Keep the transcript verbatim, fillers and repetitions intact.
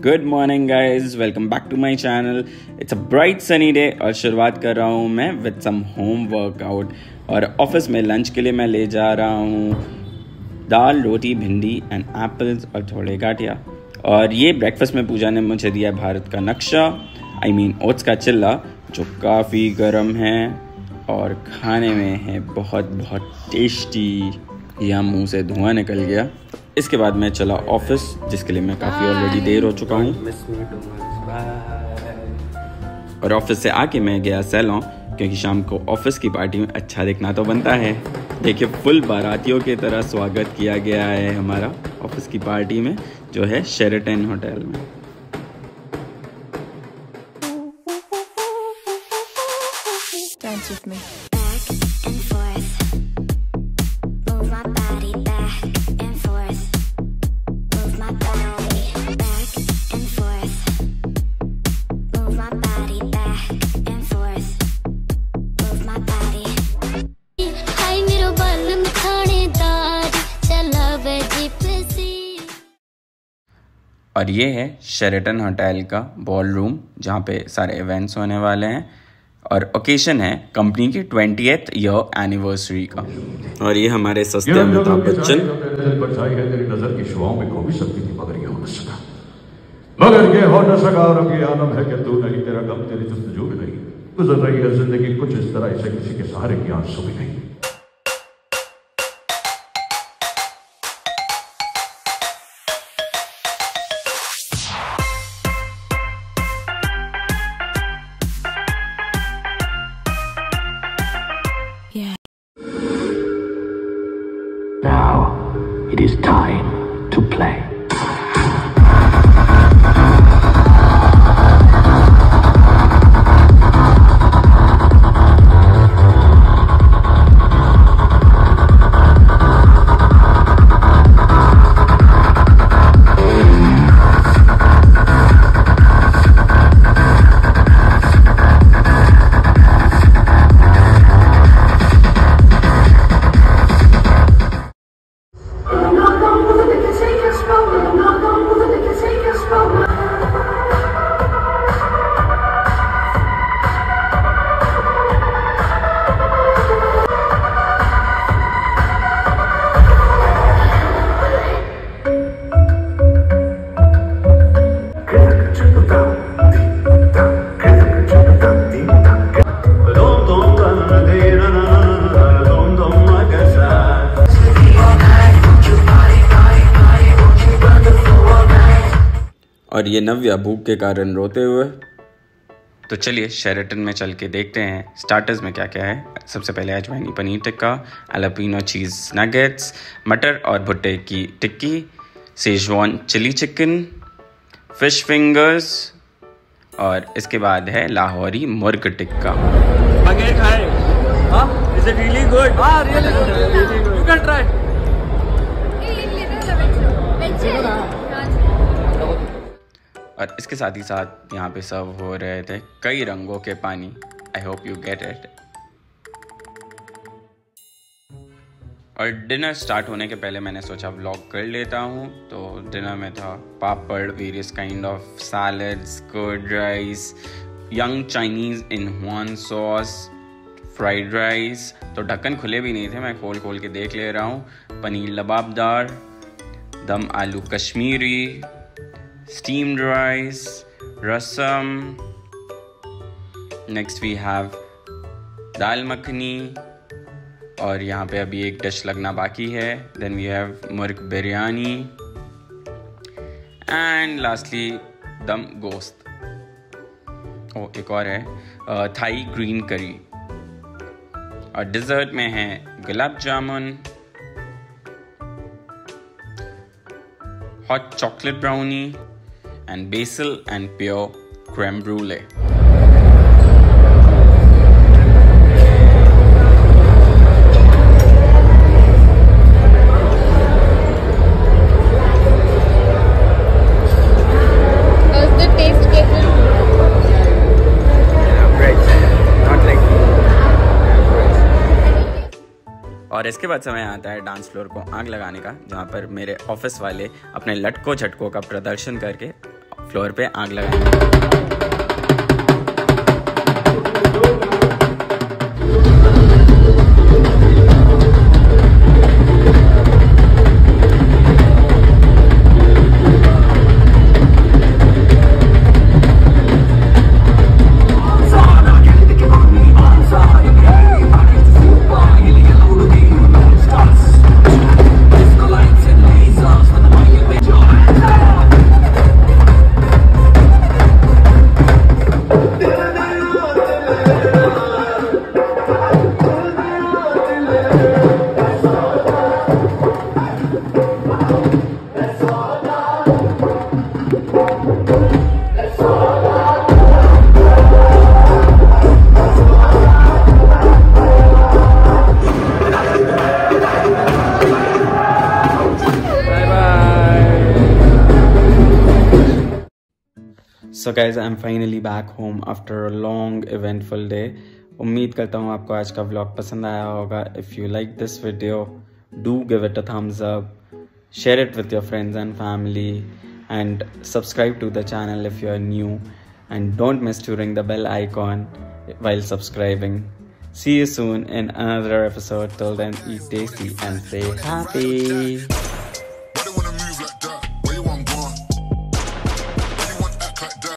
Good morning guys, welcome back to my channel. It's a bright sunny day और शुरुआत कर रहा हूँ मैं विद सम होम वर्कआउट। और ऑफिस में लंच के लिए मैं ले जा रहा हूँ दाल, रोटी, भिंडी एंड एप्पल्स और थोड़े गाठिया। और ये ब्रेकफास्ट में पूजा ने मुझे दिया है भारत का नक्शा, आई मीन ओट्स का चिल्ला, जो काफ़ी गर्म है और खाने में है बहुत बहुत टेस्टी। यहाँ मुंह से धुआं निकल गया। इसके बाद मैं चला ऑफिस, जिसके लिए मैं काफ़ी ऑलरेडी देर हो चुका हूँ। और ऑफिस से आके मैं गया सैलून, क्योंकि शाम को ऑफिस की पार्टी में अच्छा दिखना तो बनता है। देखिए, फुल बारातियों की तरह स्वागत किया गया है हमारा ऑफिस की पार्टी में, जो है शेरेटन होटल में। Dance with me. और ये है शेरेटन होटल का बॉल रूम, जहाँ पे सारे इवेंट्स होने वाले हैं। और ओकेशन है कंपनी की ट्वेंटिएथ ईयर एनिवर्सरी का। और ये हमारे सस्ते अमिताभ बच्चन। तेरी नजर की शुआओं में खो भी सकती थी, मगर ये हो न सका। मगर ये हो न सका और अब ये आलम है कि तू नहीं, तेरा गम, तेरी जुस्तजू भी नहीं। गुजर रही है जिंदगी कुछ इस तरह, इसे किसी के सहारे की आंसू भी नहीं। Now it is time to play. और ये नव्या भूख के कारण रोते हुए। तो चलिए शेरेटन में चल के देखते हैं स्टार्टर्स में क्या क्या है। सबसे पहले अजवाइनी paneer tikka, jalapeno cheese nuggets, मटर और भुट्टे की टिक्की, Schezwan chilli chicken, fish fingers, और इसके बाद है लाहौरी मुर्ग tikka. Again, try. Huh? Is it really good? Ah, really good. Really good. You can try. और इसके साथ ही साथ यहाँ पे सर्व हो रहे थे कई रंगों के पानी। I hope you get it. और डिनर स्टार्ट होने के पहले मैंने सोचा व्लॉग कर लेता हूँ। तो डिनर में था पापड़, various kind of salads, curd rice, young Chinese in हुआन सॉस, फ्राइड राइस। तो ढक्कन खुले भी नहीं थे, मैं खोल खोल के देख ले रहा हूँ। पनीर लबाबदार, दम आलू Kashmiri, steamed rice, rasam. Next we have दाल मखनी, और यहाँ पे अभी एक डिश लगना बाकी है। Then we have मुर्ग बिरयानी and lastly दम गोश्त। ओ एक और है थाई ग्रीन करी। और डिज़र्ट में है gulab jamun, hot chocolate brownie and basil and pure creme brulee. How's the taste, Ketan? Yeah, great. Not like. और इसके बाद समय आता है डांस फ्लोर को आग लगाने का, जहाँ पर मेरे ऑफिस वाले अपने लटकों झटकों का प्रदर्शन करके फ्लोर पे आग लगाएंगे। So guys, I'm finally back home after a long eventful day. उम्मीद करता हूँ आपको आज का व्लॉग पसंद आया होगा. If you like this video, do give it a thumbs up, share it with your friends and family, and subscribe to the channel if you are new, and don't miss to ring the bell icon while subscribing. See you soon in another episode. Till then, eat tasty and stay happy.